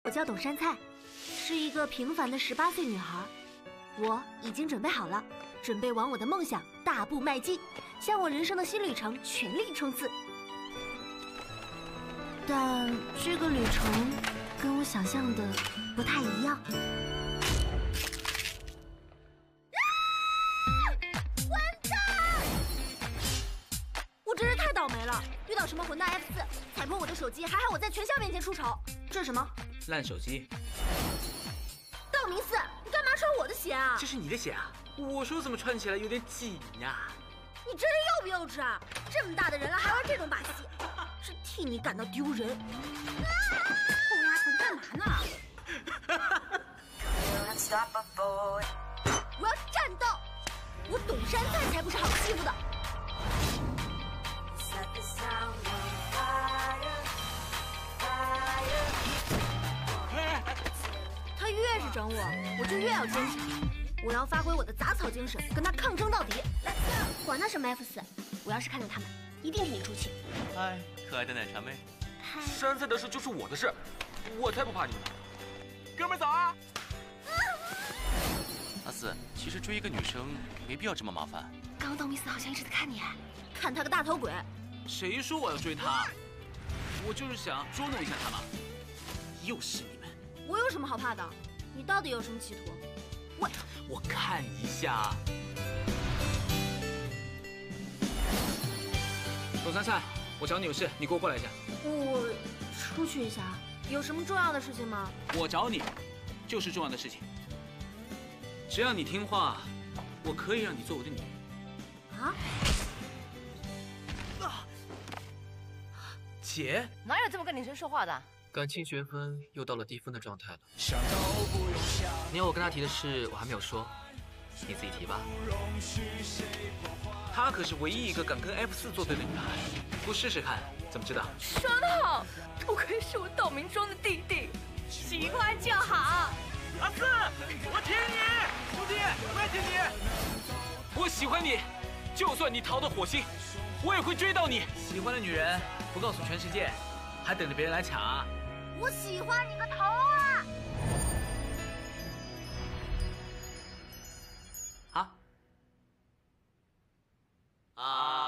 我叫董杉菜，是一个平凡的18岁女孩。我已经准备好了，准备往我的梦想大步迈进，向我人生的新旅程全力冲刺。但这个旅程跟我想象的不太一样。混蛋！我真是太倒霉了，遇到什么混蛋 F4，踩破我的手机，还害我在全校面前出丑。这是什么？ 烂手机。 道明寺，你干嘛穿我的鞋啊？ 这是你的鞋啊？我说怎么穿起来有点紧呀？ 你真是幼不幼稚啊！这么大的人了还玩这种把戏，真替你感到丢人。臭丫头，你干嘛呢？我要战斗！我董杉菜才不是好欺负的。他越是整我，我就越要坚持。我要发挥我的杂草精神，跟他抗争到底。管他什么 F4，我要是看到他们，一定替你出气。 嗨，可爱的奶茶妹。 嗨， 杉菜的事就是我的事，我才不怕你呢。哥们早啊！ 阿四，其实追一个女生没必要这么麻烦。 刚刚道明寺好像一直在看你，看他个大头鬼！ 谁说我要追她？我就是想捉弄一下她嘛。又是你们！ 我有什么好怕的？你到底有什么企图？ 我看一下。董杉菜，我找你有事，你给我过来一下。 我出去一下，有什么重要的事情吗？ 我找你，就是重要的事情。只要你听话，我可以让你做我的女人。 啊？ 姐， 哪有这么跟女生说话的？ 感情学分又到了低分的状态了。你要我跟他提的事，我还没有说，你自己提吧。 她可是唯一一个敢跟 F4作对的女孩，不试试看怎么知道？ 说得好，不愧是我道明庄的弟弟，喜欢就好。 阿四，我挺你，兄弟，我也挺你。 我喜欢你，就算你逃到火星，我也会追到你。 喜欢的女人不告诉全世界，还等着别人来抢啊！ 我喜欢你个头啊！ 啊！